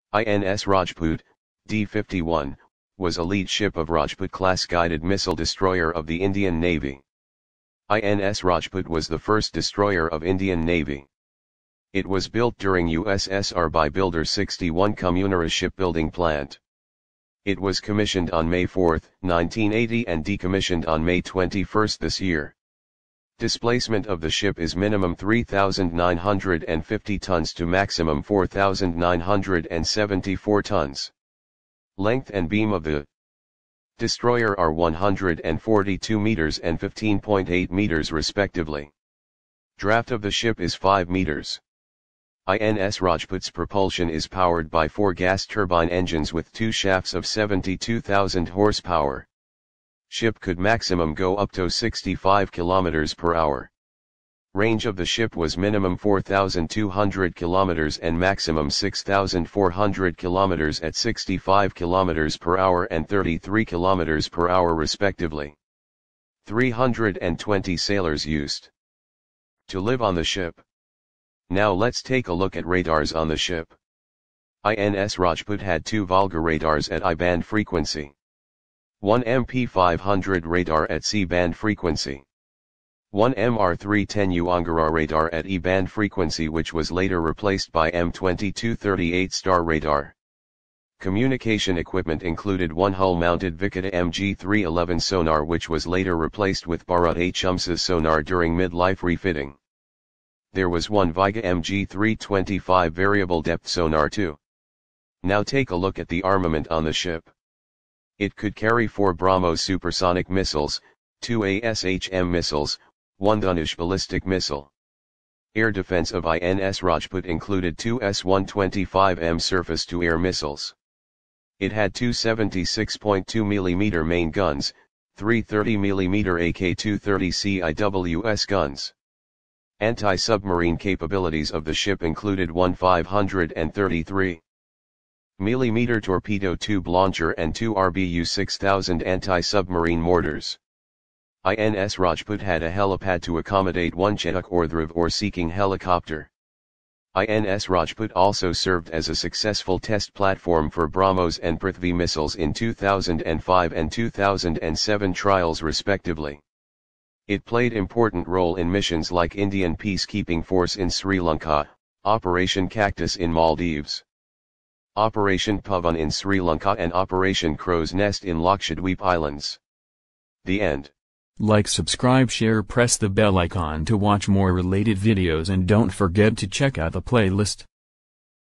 INS Rajput, D51, was a lead ship of Rajput-class guided missile destroyer of the Indian Navy. INS Rajput was the first destroyer of Indian Navy. It was built during USSR by builder 61 Communera shipbuilding plant. It was commissioned on May 4, 1980 and decommissioned on May 21 this year. Displacement of the ship is minimum 3,950 tons to maximum 4,974 tons. Length and beam of the destroyer are 142 meters and 15.8 meters respectively. Draft of the ship is 5 meters. INS Rajput's propulsion is powered by 4 gas turbine engines with 2 shafts of 72,000 horsepower. Ship could maximum go up to 65 km per hour. Range of the ship was minimum 4,200 km and maximum 6,400 km at 65 km per hour and 33 km per hour respectively. 320 sailors used to live on the ship. Now let's take a look at radars on the ship. INS Rajput had 2 Volga radars at I-band frequency. 1 MP500 radar at C-band frequency. 1 MR310U Angara radar at E-band frequency, which was later replaced by M2238 Star radar. Communication equipment included 1 hull-mounted Vikata MG311 sonar, which was later replaced with Bharat H sonar during mid-life refitting. There was 1 Viga MG325 variable depth sonar too. Now take a look at the armament on the ship. It could carry 4 BrahMos supersonic missiles, 2 ASHM missiles, 1 Dhanush ballistic missile. Air defense of INS Rajput included 2 S-125M surface-to-air missiles. It had 2 76.2 mm main guns, 3 30 mm AK-230 CIWS guns. Anti-submarine capabilities of the ship included 1 533 mm torpedo tube launcher and 2 RBU 6000 anti-submarine mortars. INS Rajput had a helipad to accommodate 1 Chetak or Dhruv or Seeking helicopter. INS Rajput also served as a successful test platform for BrahMos and Prithvi missiles in 2005 and 2007 trials respectively. It played important role in missions like Indian Peacekeeping Force in Sri Lanka, Operation Cactus in Maldives, Operation Pavan in Sri Lanka and Operation Crow's Nest in Lakshadweep Islands. The end. Like, subscribe, share, press the bell icon to watch more related videos, and don't forget to check out the playlist.